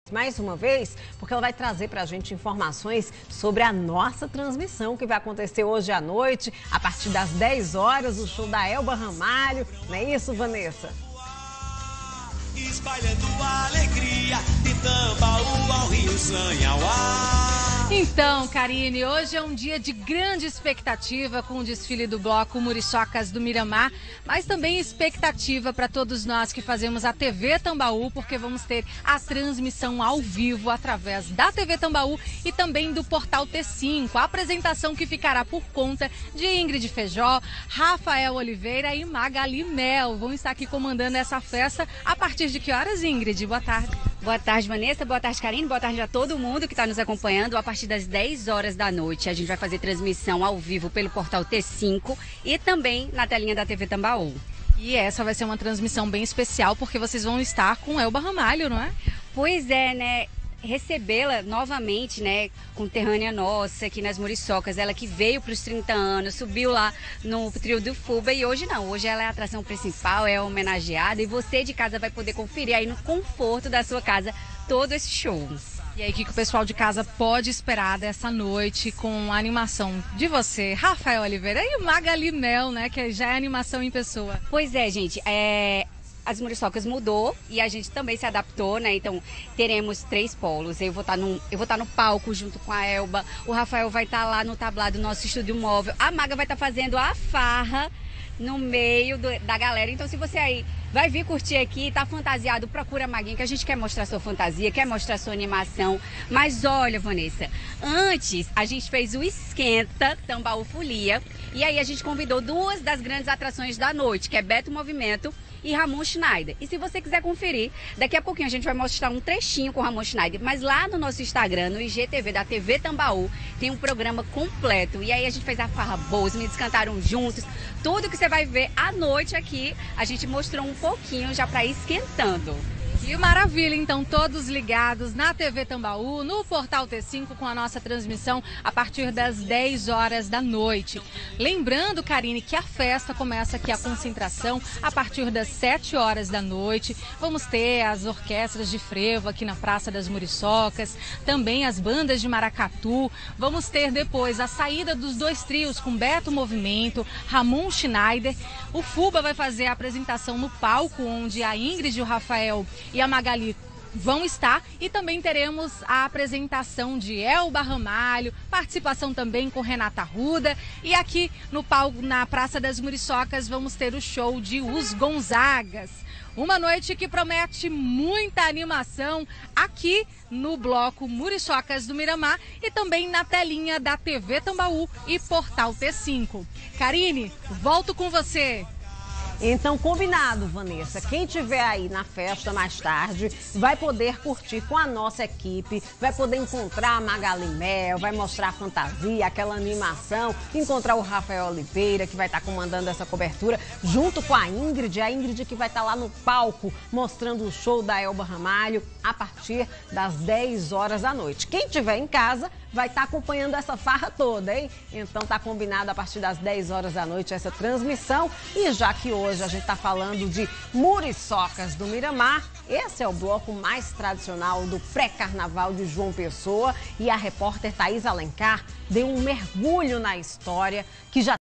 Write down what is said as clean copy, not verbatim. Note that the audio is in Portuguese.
Mais uma vez, porque ela vai trazer pra gente informações sobre a nossa transmissão que vai acontecer hoje à noite, a partir das 10 horas, o show da Elba Ramalho. Não é isso, Vanessa? Espalhando a alegria de Tambaú ao Rio Sanhauá. Então, Karine, hoje é um dia de grande expectativa com o desfile do bloco Muriçocas do Miramar, mas também expectativa para todos nós que fazemos a TV Tambaú, porque vamos ter a transmissão ao vivo através da TV Tambaú e também do Portal T5, a apresentação que ficará por conta de Ingrid Feijó, Rafael Oliveira e Magali Mel. Vão estar aqui comandando essa festa a partir de que horas, Ingrid? Boa tarde. Boa tarde, Vanessa. Boa tarde, Karine. Boa tarde a todo mundo que está nos acompanhando. A partir das 10 horas da noite, a gente vai fazer transmissão ao vivo pelo Portal T5 e também na telinha da TV Tambaú. E essa vai ser uma transmissão bem especial, porque vocês vão estar com Elba Ramalho, não é? Pois é, né? Recebê-la novamente, né, conterrânea nossa aqui nas Muriçocas, ela que veio para os 30 anos, subiu lá no trio do Fuba e hoje não, hoje ela é a atração principal, é homenageada e você de casa vai poder conferir aí no conforto da sua casa todo esse show. E aí, o que o pessoal de casa pode esperar dessa noite com a animação de você, Rafael Oliveira e Magali Mel, né, que já é animação em pessoa? Pois é, gente, as Muriçocas mudou e a gente também se adaptou, né? Então teremos 3 polos. Eu vou estar no palco junto com a Elba. O Rafael vai estar lá no tablado do nosso estúdio móvel. A Maga vai estar fazendo a farra no meio da galera. Então se você aí vai vir curtir aqui, tá fantasiado, procura a Maguinha, que a gente quer mostrar sua fantasia, quer mostrar sua animação. Mas olha, Vanessa, antes a gente fez o Esquenta Tambaú Folia e aí a gente convidou 2 das grandes atrações da noite, que é Beto Movimento e Ramon Schneider. E se você quiser conferir, daqui a pouquinho a gente vai mostrar um trechinho com o Ramon Schneider, mas lá no nosso Instagram, no IGTV da TV Tambaú, tem um programa completo. E aí a gente fez a farra boa, os meninos cantaram juntos. Tudo que você vai ver à noite aqui, a gente mostrou um pouquinho já para ir esquentando. Que maravilha, então todos ligados na TV Tambaú, no Portal T5 com a nossa transmissão a partir das 10 horas da noite. Lembrando, Karine, que a festa começa aqui, a concentração, a partir das 7 horas da noite. Vamos ter as orquestras de frevo aqui na Praça das Muriçocas, também as bandas de maracatu. Vamos ter depois a saída dos 2 trios com Beto Movimento, Ramon Schneider. O Fuba vai fazer a apresentação no palco, onde a Ingrid e o Rafael e a Magali vão estar, e também teremos a apresentação de Elba Ramalho, participação também com Renata Arruda, e aqui no palco, na Praça das Muriçocas, vamos ter o show de Os Gonzagas. Uma noite que promete muita animação aqui no bloco Muriçocas do Miramar e também na telinha da TV Tambaú e Portal T5. Karine, volto com você. Então, combinado, Vanessa. Quem estiver aí na festa mais tarde vai poder curtir com a nossa equipe, vai poder encontrar a Magali Mel, vai mostrar a fantasia, aquela animação, encontrar o Rafael Oliveira, que vai estar comandando essa cobertura, junto com a Ingrid que vai estar lá no palco mostrando o show da Elba Ramalho a partir das 10 horas da noite. Quem estiver em casa vai estar acompanhando essa farra toda, hein? Então tá combinado a partir das 10 horas da noite essa transmissão. E já que hoje a gente tá falando de Muriçocas do Miramar, esse é o bloco mais tradicional do pré-carnaval de João Pessoa. E a repórter Thaís Alencar deu um mergulho na história que já